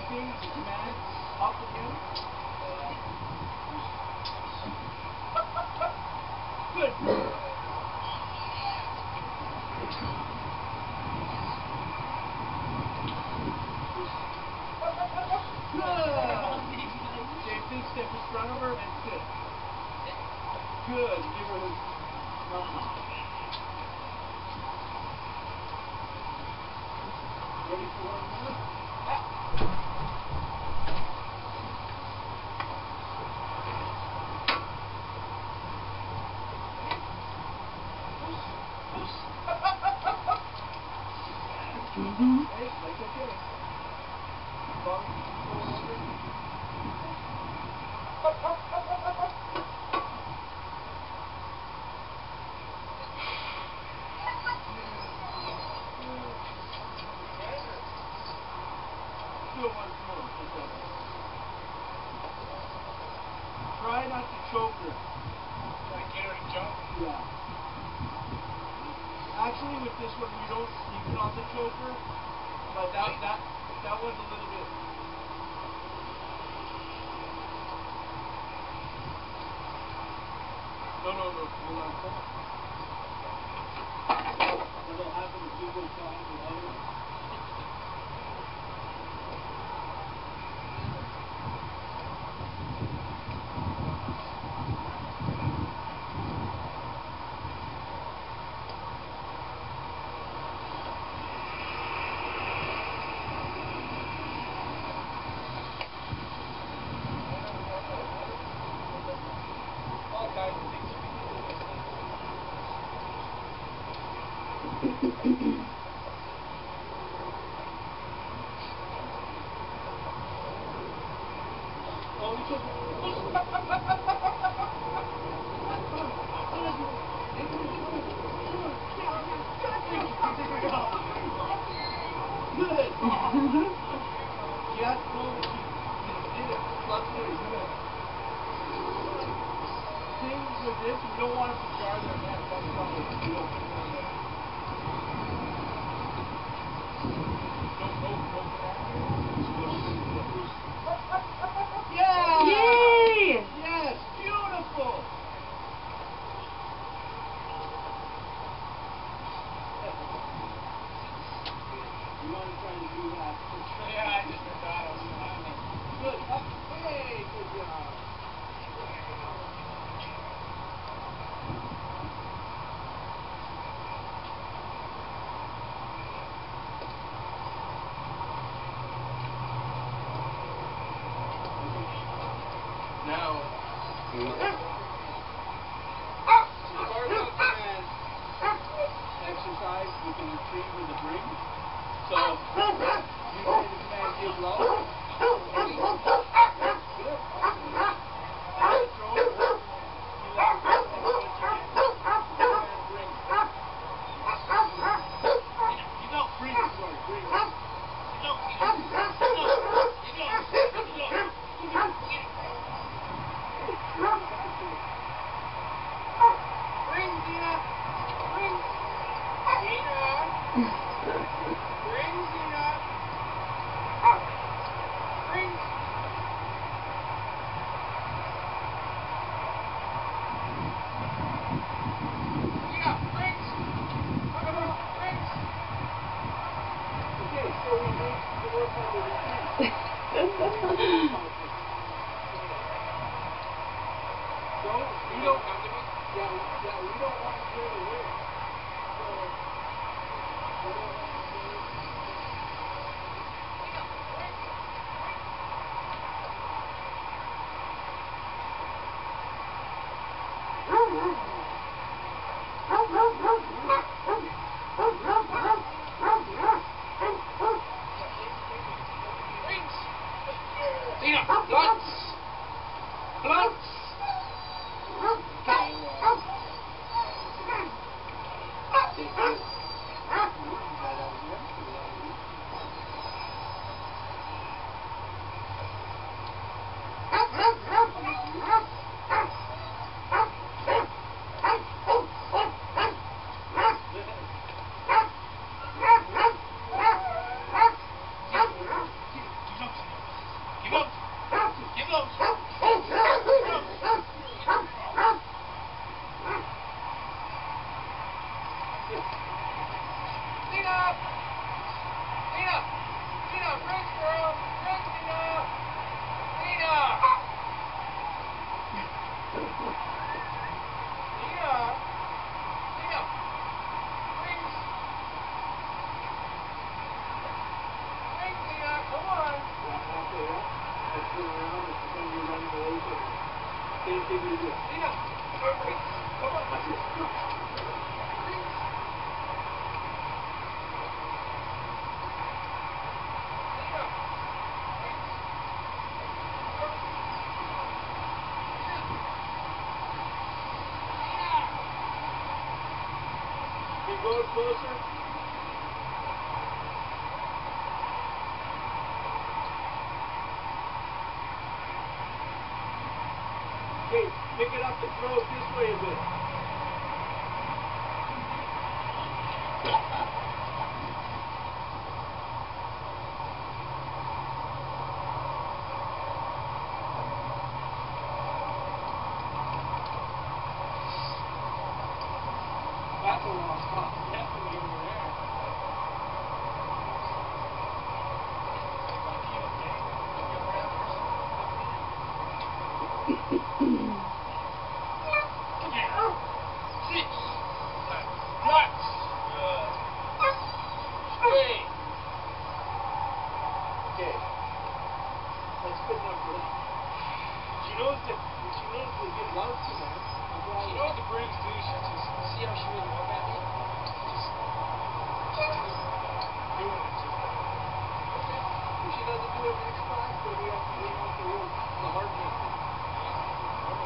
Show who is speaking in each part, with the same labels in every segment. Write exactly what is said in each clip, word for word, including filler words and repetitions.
Speaker 1: things, the command, up again. Good. Same thing, step in front of her and sit. Good. Give her the number. Ready for one more?
Speaker 2: Mm-hmm.
Speaker 1: Hey, that's okay. Bump, pull over. Do it once more. Okay. Try not to choke her.
Speaker 3: Try to get her to jump?
Speaker 1: Yeah. Actually, with this one, we don't even on the choker, but that that that one's a little bit. No, no, no. Hold on. What'll happen if you go trying the other one?
Speaker 3: All kinds of things.
Speaker 1: Oh, you took Good. Yeah, no, she did it. Fluctuate. Good. Thing with this, we don't want them to jar their head. That's probably we don't put them in there. No, no, no. Yeah!
Speaker 2: Yay!
Speaker 1: Yes, beautiful! You want to try to do that?
Speaker 3: Yeah, I just forgot I was doing that.
Speaker 1: Good. Up. Hey, good job. Now, the barbell command exercise, we can retrieve with a drink. So, you say the command give low. Good. And throw it. You let it go, and once you get command bring.
Speaker 3: You go.
Speaker 1: Bring it, sorry, bring it.
Speaker 3: You go. You go. You go. You go. You go.
Speaker 1: Give me this.
Speaker 3: Xena! Come on, watch this. Come on.
Speaker 1: Keep going closer. Okay, pick it up and throw it this way a bit.
Speaker 3: That's a long spot. Definitely over there.
Speaker 1: Okay. That's good enough for that. She knows that she knows we'll get loud too much.
Speaker 3: You know what the brings do? She just see how she wouldn't look at me? Just doing it.
Speaker 1: Okay. If she doesn't do it next class, then we have to bring out the real the hard method.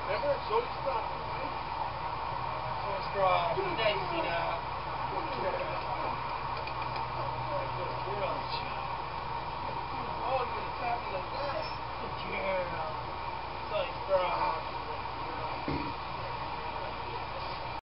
Speaker 1: Remember, Zoe's dropped, right?
Speaker 3: So it's dropped. Good night, Xenas.